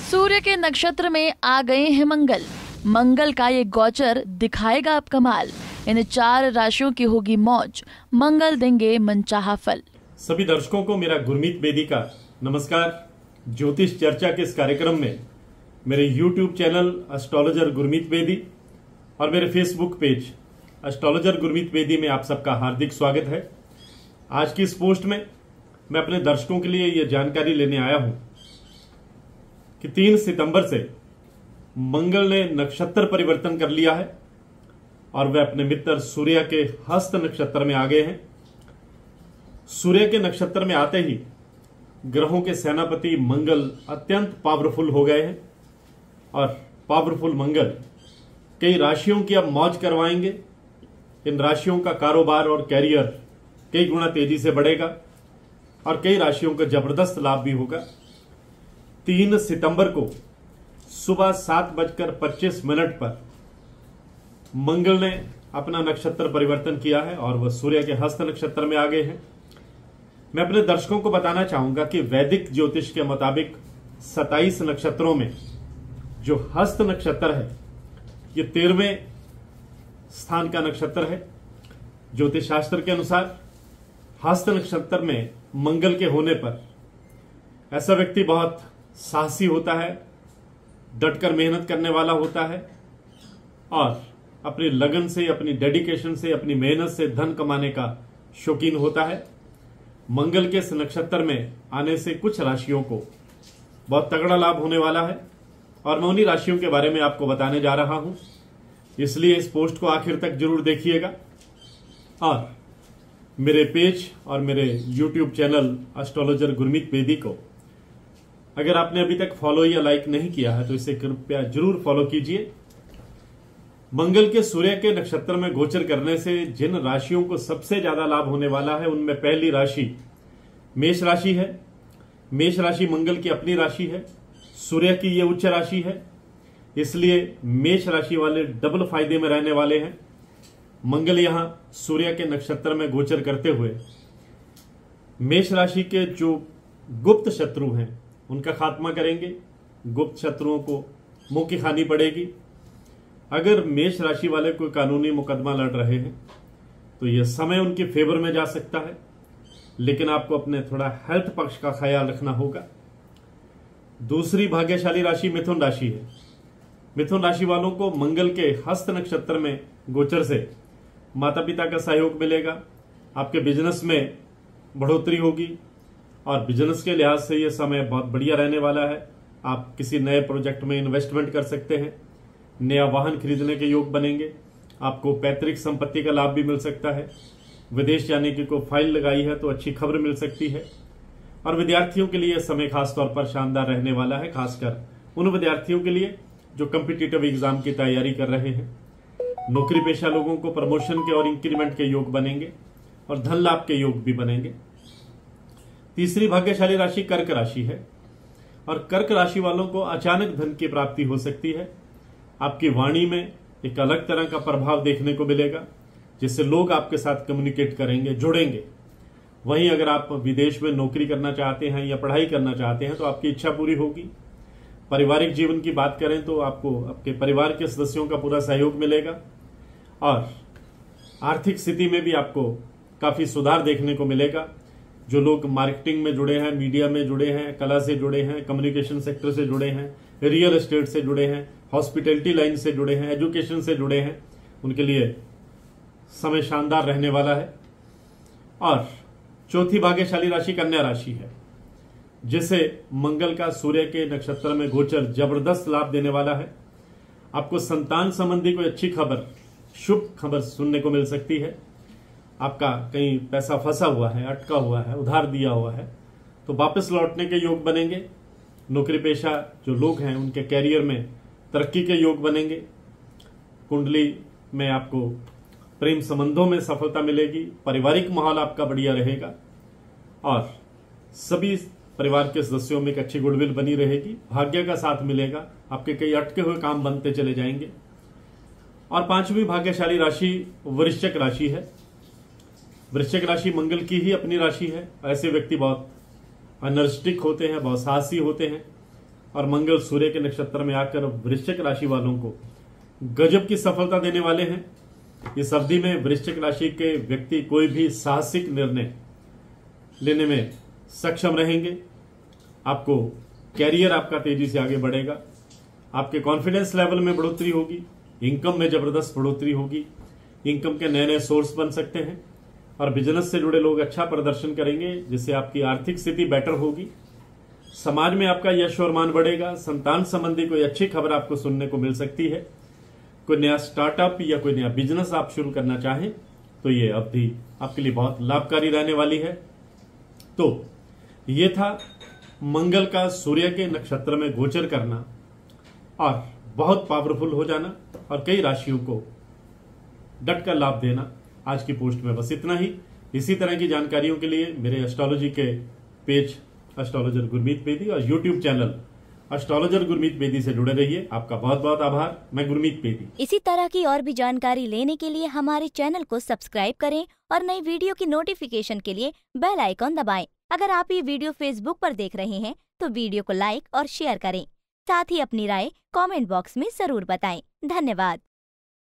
सूर्य के नक्षत्र में आ गए हैं मंगल। मंगल का ये गोचर दिखाएगा अब कमाल। इन 4 राशियों की होगी मौज, मंगल देंगे मनचाहा फल। सभी दर्शकों को मेरा गुरमीत बेदी का नमस्कार। ज्योतिष चर्चा के इस कार्यक्रम में मेरे YouTube channel astrologer Gurmeet Bedi और मेरे Facebook page astrologer Gurmeet Bedi में आप सबका हार्दिक स्वागत है। आज की इस पोस्ट में मैं अपने दर्शकों के लिए यह जानकारी लेने आया हूं कि 3 सितंबर से मंगल ने नक्षत्र परिवर्तन कर लिया है और वह अपने मित्र सूर्य के हस्त नक्षत्र में आ गए हैं। सूर्य के नक्षत्र में आते ही ग्रहों के सेनापति मंगल अत्यंत पावरफुल हो गए हैं और पावरफुल मंगल कई राशियों की अब मौज करवाएंगे। इन राशियों का कारोबार और कैरियर कई गुना तेजी से बढ़ेगा और कई राशियों का जबरदस्त लाभ भी होगा। 3 सितंबर को सुबह 7:25 पर मंगल ने अपना नक्षत्र परिवर्तन किया है और वह सूर्य के हस्त नक्षत्र में आ गए हैं। मैं अपने दर्शकों को बताना चाहूंगा कि वैदिक ज्योतिष के मुताबिक 27 नक्षत्रों में जो हस्त नक्षत्र है ये 13वें स्थान का नक्षत्र है। ज्योतिष शास्त्र के अनुसार हस्त नक्षत्र में मंगल के होने पर ऐसा व्यक्ति बहुत साहसी होता है, डटकर मेहनत करने वाला होता है और अपनी लगन से, अपनी डेडिकेशन से, अपनी मेहनत से धन कमाने का शौकीन होता है। मंगल के इस नक्षत्र में आने से कुछ राशियों को बहुत तगड़ा लाभ होने वाला है और मैं उन्हीं राशियों के बारे में आपको बताने जा रहा हूं, इसलिए इस पोस्ट को आखिर तक जरूर देखिएगा और मेरे पेज और मेरे YouTube channel astrologer Gurmeet Bedi को अगर आपने अभी तक फॉलो या लाइक नहीं किया है तो इसे कृपया जरूर फॉलो कीजिए। मंगल के सूर्य के नक्षत्र में गोचर करने से जिन राशियों को सबसे ज्यादा लाभ होने वाला है उनमें पहली राशि मेष राशि है। मेष राशि मंगल की अपनी राशि है, सूर्य की ये उच्च राशि है, इसलिए मेष राशि वाले डबल फायदे में रहने वाले हैं। मंगल यहां सूर्य के नक्षत्र में गोचर करते हुए मेष राशि के जो गुप्त शत्रु हैं उनका खात्मा करेंगे। गुप्त शत्रुओं को मुंह की खानी पड़ेगी। अगर मेष राशि वाले कोई कानूनी मुकदमा लड़ रहे हैं तो यह समय उनके फेवर में जा सकता है, लेकिन आपको अपने थोड़ा हेल्थ पक्ष का ख्याल रखना होगा। दूसरी भाग्यशाली राशि मिथुन राशि है। मिथुन राशि वालों को मंगल के हस्त नक्षत्र में गोचर से माता पिता का सहयोग मिलेगा। आपके बिजनेस में बढ़ोतरी होगी और बिजनेस के लिहाज से यह समय बहुत बढ़िया रहने वाला है। आप किसी नए प्रोजेक्ट में इन्वेस्टमेंट कर सकते हैं, नया वाहन खरीदने के योग बनेंगे, आपको पैतृक संपत्ति का लाभ भी मिल सकता है। विदेश जाने की कोई फाइल लगाई है तो अच्छी खबर मिल सकती है और विद्यार्थियों के लिए समय खासतौर पर शानदार रहने वाला है, खासकर उन विद्यार्थियों के लिए जो कॉम्पिटिटिव एग्जाम की तैयारी कर रहे हैं। नौकरी पेशा लोगों को प्रमोशन के और इंक्रीमेंट के योग बनेंगे और धन लाभ के योग भी बनेंगे। तीसरी भाग्यशाली राशि कर्क राशि है और कर्क राशि वालों को अचानक धन की प्राप्ति हो सकती है। आपकी वाणी में एक अलग तरह का प्रभाव देखने को मिलेगा जिससे लोग आपके साथ कम्युनिकेट करेंगे, जुड़ेंगे। वहीं अगर आप विदेश में नौकरी करना चाहते हैं या पढ़ाई करना चाहते हैं तो आपकी इच्छा पूरी होगी। पारिवारिक जीवन की बात करें तो आपको आपके परिवार के सदस्यों का पूरा सहयोग मिलेगा और आर्थिक स्थिति में भी आपको काफी सुधार देखने को मिलेगा। जो लोग मार्केटिंग में जुड़े हैं, मीडिया में जुड़े हैं, कला से जुड़े हैं, कम्युनिकेशन सेक्टर से जुड़े हैं, रियल एस्टेट से जुड़े हैं, हॉस्पिटैलिटी लाइन से जुड़े हैं, एजुकेशन से जुड़े हैं, उनके लिए समय शानदार रहने वाला है। और चौथी भाग्यशाली राशि कन्या राशि है जिसे मंगल का सूर्य के नक्षत्र में गोचर जबरदस्त लाभ देने वाला है। आपको संतान संबंधी कोई अच्छी खबर, शुभ खबर सुनने को मिल सकती है। आपका कहीं पैसा फंसा हुआ है, अटका हुआ है, उधार दिया हुआ है तो वापस लौटने के योग बनेंगे। नौकरी पेशा जो लोग हैं उनके कैरियर में तरक्की के योग बनेंगे। कुंडली में आपको प्रेम संबंधों में सफलता मिलेगी। पारिवारिक माहौल आपका बढ़िया रहेगा और सभी परिवार के सदस्यों में एक अच्छी गुडविल बनी रहेगी। भाग्य का साथ मिलेगा, आपके कई अटके हुए काम बनते चले जाएंगे। और 5वीं भाग्यशाली राशि वृश्चिक राशि है। वृश्चिक राशि मंगल की ही अपनी राशि है। ऐसे व्यक्ति बहुत एनर्जेटिक होते हैं, बहुत साहसी होते हैं और मंगल सूर्य के नक्षत्र में आकर वृश्चिक राशि वालों को गजब की सफलता देने वाले हैं। इस अवधि में वृश्चिक राशि के व्यक्ति कोई भी साहसिक निर्णय लेने में सक्षम रहेंगे। आपको कैरियर आपका तेजी से आगे बढ़ेगा, आपके कॉन्फिडेंस लेवल में बढ़ोतरी होगी, इनकम में जबरदस्त बढ़ोतरी होगी, इनकम के नए नए सोर्स बन सकते हैं और बिजनेस से जुड़े लोग अच्छा प्रदर्शन करेंगे जिससे आपकी आर्थिक स्थिति बेटर होगी। समाज में आपका यश और मान बढ़ेगा। संतान संबंधी कोई अच्छी खबर आपको सुनने को मिल सकती है। कोई नया स्टार्टअप या कोई नया बिजनेस आप शुरू करना चाहें तो ये अवधि आपके लिए बहुत लाभकारी रहने वाली है। तो ये था मंगल का सूर्य के नक्षत्र में गोचर करना और बहुत पावरफुल हो जाना और कई राशियों को डट कर लाभ देना। आज की पोस्ट में बस इतना ही। इसी तरह की जानकारियों के लिए मेरे एस्ट्रोलॉजी के पेज एस्ट्रोलॉजर गुरमीत बेदी और YouTube channel astrologer Gurmeet Bedi से जुड़े रहिए। आपका बहुत बहुत आभार। मैं गुरमीत बेदी। इसी तरह की और भी जानकारी लेने के लिए हमारे चैनल को सब्सक्राइब करें और नई वीडियो की नोटिफिकेशन के लिए बेल आइकॉन दबाएं। अगर आप ये वीडियो फेसबुक पर देख रहे हैं तो वीडियो को लाइक और शेयर करें। साथ ही अपनी राय कमेंट बॉक्स में जरूर बताएं। धन्यवाद।